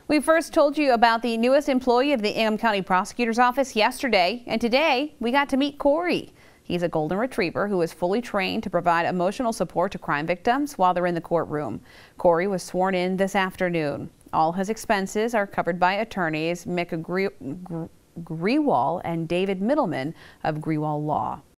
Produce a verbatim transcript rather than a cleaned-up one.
We first told you about the newest employee of the Ingham County Prosecutor's Office yesterday, and today we got to meet Kory. He's a golden retriever who is fully trained to provide emotional support to crime victims while they're in the courtroom. Kory was sworn in this afternoon. All his expenses are covered by attorneys Mick Grewal and David Middleman of Grewal Law.